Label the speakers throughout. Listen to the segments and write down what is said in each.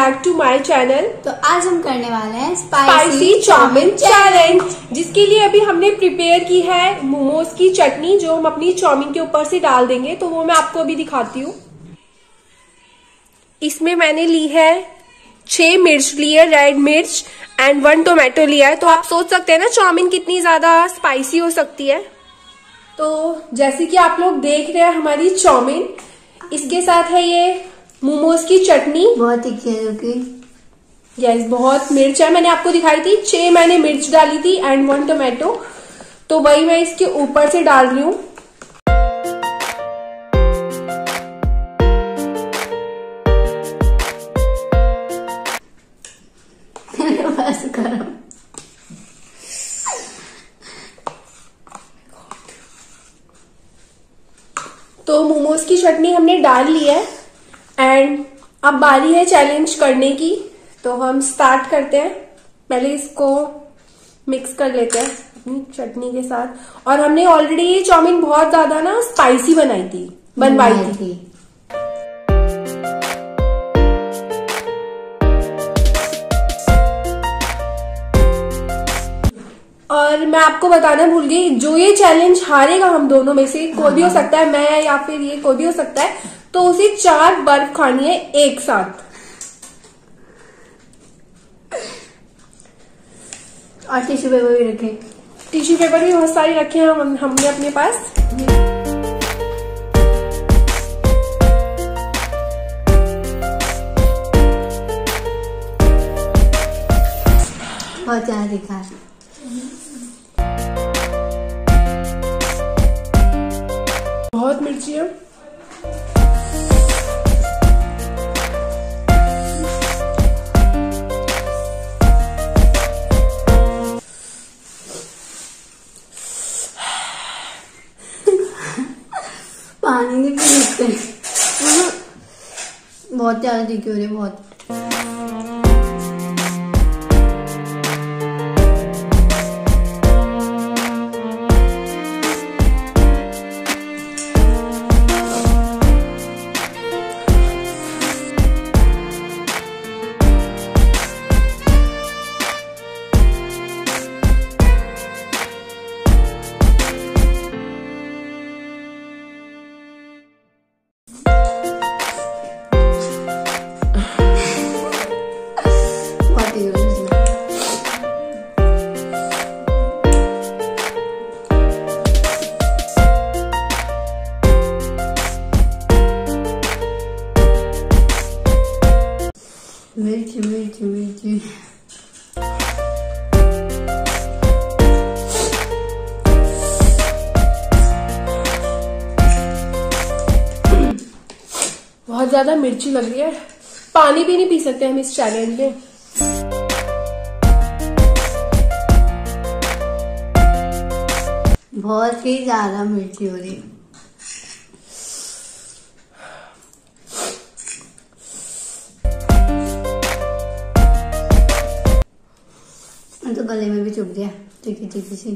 Speaker 1: Back to my channel.
Speaker 2: तो आज हम करने वाले हैं
Speaker 1: स्पाइसी चाउमीन चैलेंज, जिसके लिए अभी हमने प्रिपेयर की है मोमोज की चटनी, जो हम अपनी चाउमीन के ऊपर से डाल देंगे। तो वो मैं आपको अभी दिखाती हूँ। इसमें मैंने ली है 6 मिर्च ली है, रेड मिर्च, एंड 1 टोमेटो लिया है। तो आप सोच सकते हैं ना चाउमीन कितनी ज्यादा स्पाइसी हो सकती है। तो जैसे कि आप लोग देख रहे हैं हमारी चाउमीन, इसके साथ है ये मोमोज की चटनी।
Speaker 2: बहुत तीखी है क्योंकि
Speaker 1: यस, बहुत मिर्च है। मैंने आपको दिखाई थी 6 मैंने मिर्च डाली थी एंड 1 टोमेटो। तो वही मैं इसके ऊपर से डाल रही हूँ।
Speaker 2: बस करो।
Speaker 1: तो मोमोज की चटनी हमने डाल ली है एंड अब बारी है चैलेंज करने की। तो हम स्टार्ट करते हैं। पहले इसको मिक्स कर लेते हैं अपनी चटनी के साथ। और हमने ऑलरेडी ये चाउमीन बहुत ज्यादा ना स्पाइसी बनवाई थी। और मैं आपको बताना भूल गई, जो ये चैलेंज हारेगा हम दोनों में से कोई भी हो सकता है, मैं या फिर ये कोई भी हो सकता है, तो उसे 4 बर्फ खानी है एक साथ।
Speaker 2: और टिश्यू पेपर भी रखे।
Speaker 1: टिश्यू पेपर भी बहुत सारे रखे हैं हमने अपने पास।
Speaker 2: बहुत ज्यादा दिखा है।
Speaker 1: बहुत मिर्ची है।
Speaker 2: पानी नहीं पी सकते। बहुत ज्यादा तीखी हो रही है, बहुत। मिर्ची मिर्ची मिर्ची।
Speaker 1: बहुत ज्यादा मिर्ची लग रही है। पानी भी नहीं पी सकते हम इस चैलेंज में।
Speaker 2: बहुत ही ज्यादा मिर्ची हो रही है। तो गले में भी चुभ गया, तीखी तीखी सी।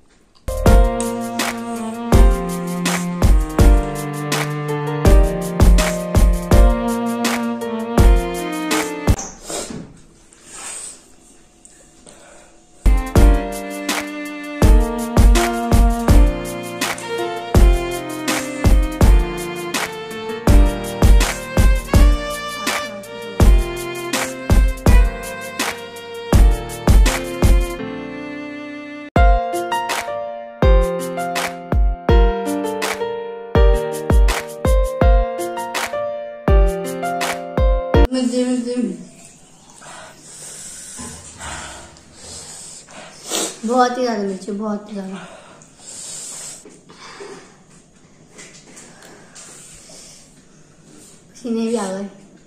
Speaker 2: बहुत ही ज्यादा मिर्ची, बहुत ही ज्यादा। पसीने भी आ गए।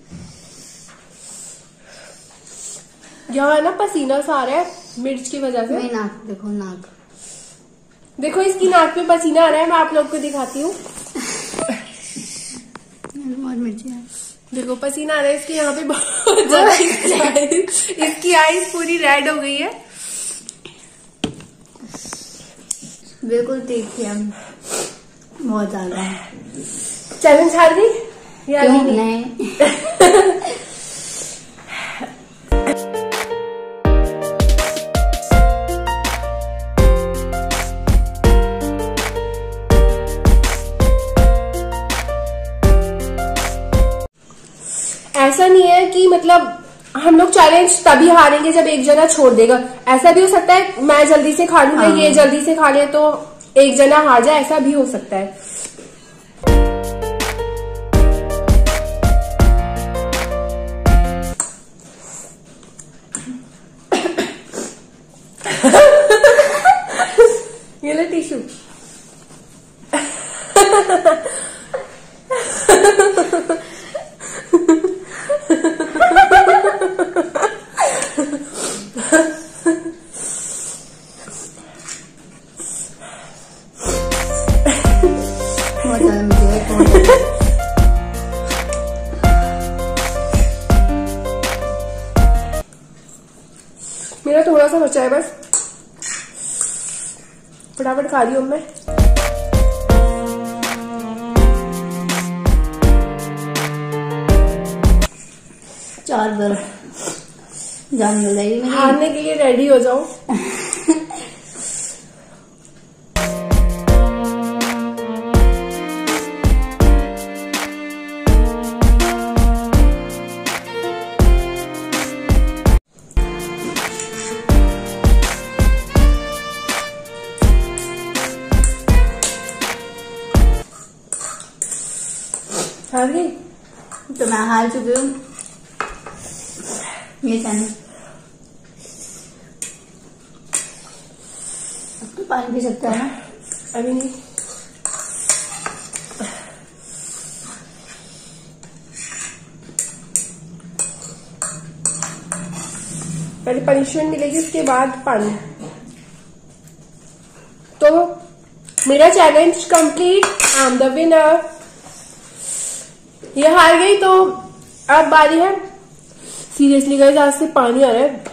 Speaker 1: यहाँ ना पसीना सा आ रहा है मिर्च की वजह से।
Speaker 2: नाक देखो, नाक
Speaker 1: देखो, इसकी नाक में पसीना आ रहा है। मैं आप लोग को दिखाती हूँ।
Speaker 2: बहुत मिर्ची है।
Speaker 1: देखो पसीना आ रहा है इसके यहाँ पे बहुत ज्यादा। इसकी आईज पूरी रेड हो गई है।
Speaker 2: बिल्कुल तीखी है, बहुत ज्यादा है।
Speaker 1: चैलेंज हार गई या
Speaker 2: नहीं?
Speaker 1: हम लोग चैलेंज तभी हारेंगे जब एक जना छोड़ देगा। ऐसा भी हो सकता है मैं जल्दी से खा लूं, ये जल्दी से खा ले तो एक जना हार जाए, ऐसा भी हो सकता है। ये ले टिश्यू। मेरा थोड़ा सा बचा है बस, फटाफट खा रही हूँ मैं।
Speaker 2: चार बार जान मिल जाएगी मुझे।
Speaker 1: हारने के लिए रेडी हो जाओ। हार गई
Speaker 2: तो मैं हार चुकी हूँ। ये चैनल तो पानी पी सकता है ना?
Speaker 1: अभी नहीं। पहले पनिशमेंट मिलेगी उसके बाद पानी। तो मेरा challenge complete, I am the winner. ये हार गई तो अब बारी है। सीरियसली गाइस आज से पानी आ रहा है।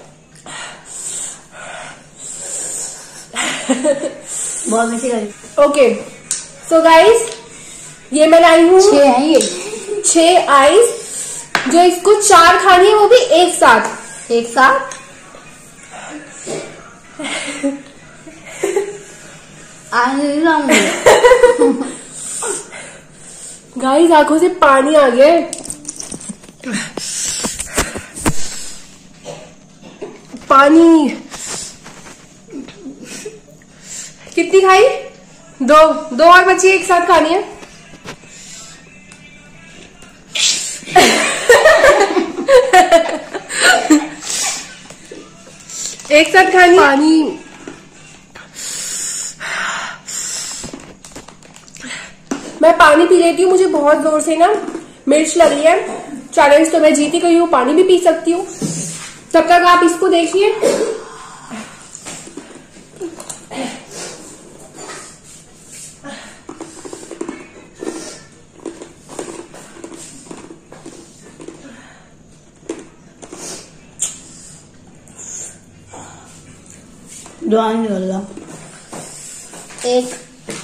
Speaker 2: बहुत मीठी लगी।
Speaker 1: ओके सो गाइस ये मैं लाई हूँ
Speaker 2: 6 है ये
Speaker 1: 6 आइस, जो इसको 4 खानी है वो भी एक साथ।
Speaker 2: एक साथ आने लाऊंगी।
Speaker 1: गाइस आंखों से पानी आ गया है। पानी कितनी खाई? 2 और बची, एक साथ खानी है। एक साथ खानी पानी। मैं पानी पी लेती हूँ, मुझे बहुत जोर से ना मिर्च लग रही है। चैलेंज तो मैं जीती गई हूँ, पानी भी पी सकती हूँ। तब तक आप इसको देखिए।
Speaker 2: एक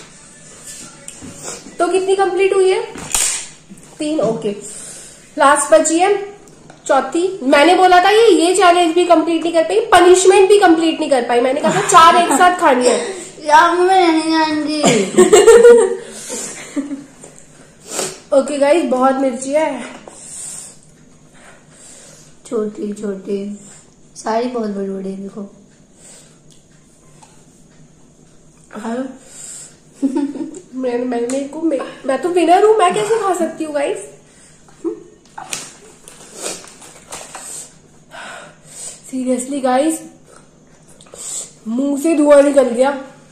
Speaker 1: तो कितनी कंप्लीट हुई है? 3। ओके लास्ट बची है चौथी। मैंने बोला था ये चैलेंज भी कंप्लीट नहीं कर पाई, पनिशमेंट भी कंप्लीट नहीं कर पाई। मैंने कहा था 4 एक साथ खानी है।
Speaker 2: यार मैं नहीं जानती।
Speaker 1: ओके गाइस बहुत मिर्ची है।
Speaker 2: छोटी छोटी सारी बहुत बड़ी बड़ी है, देखो।
Speaker 1: मैं तो विनर हूँ, मैं कैसे खा सकती हूँ गाइस? सीरियसली गाइस मुंह से धुआं निकल गया।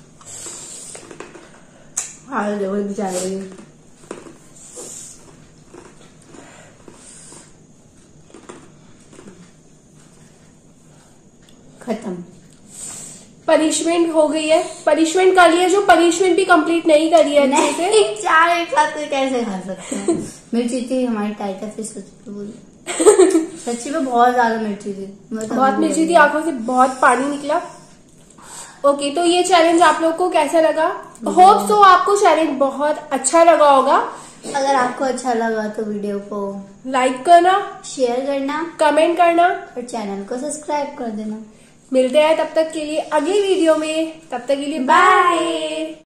Speaker 2: हाँ देखो बेचारे खत्म।
Speaker 1: पनिशमेंट हो गई है, पनिशमेंट कर लिया। जो पनिशमेंट भी कंप्लीट नहीं करी है अच्छे से।
Speaker 2: 4 एक साथ तो कैसे खा सकते हैं? मिर्ची थी हमारी टाइट है, फिर सच्ची में बहुत ज्यादा मिर्ची थी।
Speaker 1: बहुत मिर्ची थी, आंखों से बहुत पानी निकला। ओके तो ये चैलेंज आप लोग को कैसा लगा? होप सो आपको चैलेंज बहुत अच्छा लगा होगा।
Speaker 2: अगर आपको अच्छा लगा तो वीडियो को
Speaker 1: लाइक करना,
Speaker 2: शेयर करना,
Speaker 1: कमेंट करना
Speaker 2: और चैनल को सब्सक्राइब कर देना।
Speaker 1: मिलते हैं तब तक के लिए अगली वीडियो में। तब तक के लिए बाय।